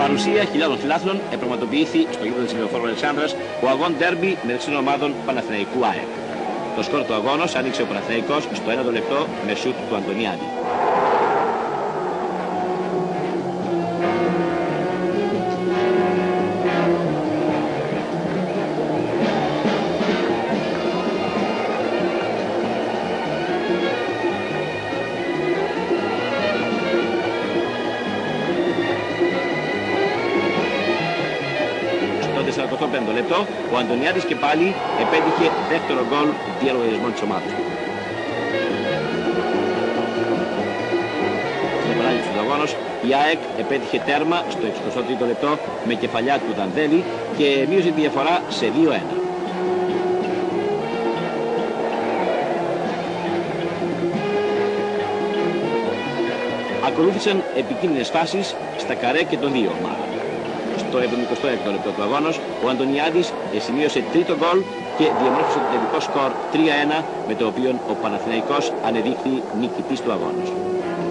παρουσία χιλιάδων φιλάθλων επραγματοποιήθη στο γήπεδο της Λεωφόρου Αλεξάνδρας ο αγών ντέρμπι μεταξύ των ομάδων Παναθηναϊκού ΑΕΚ. Το σκορ του αγώνος άνοιξε ο Παναθηναϊκός στο 1ο λεπτό με σούτ του Αντωνιάδη. Στο 45ο λεπτό, ο Αντωνιάδης και πάλι επέτυχε δεύτερο γκολ διαλογαριασμών της ομάδας του. Στην επανάληψη του αγώνος, η ΑΕΚ επέτυχε τέρμα στο 63ο λεπτό με κεφαλιά του Δανδέλη και μείωσε τη διαφορά σε 2-1. Ακολούθησαν επικίνδυνες φάσεις στα καρέ και των δύο ομάδων. Στο 76ο λεπτό του αγώνος, ο Αντωνιάδης σημείωσε τρίτο γκολ και διαμόρφωσε το τελικό σκορ 3-1, με το οποίο ο Παναθηναϊκός ανεδείχθη νικητής του αγώνος.